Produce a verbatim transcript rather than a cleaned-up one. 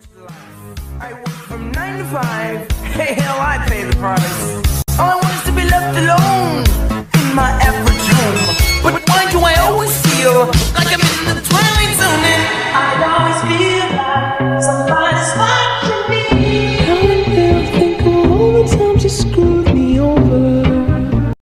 I work from nine to five. Hey, hell, I pay the price. All I want is to be left alone in my average home.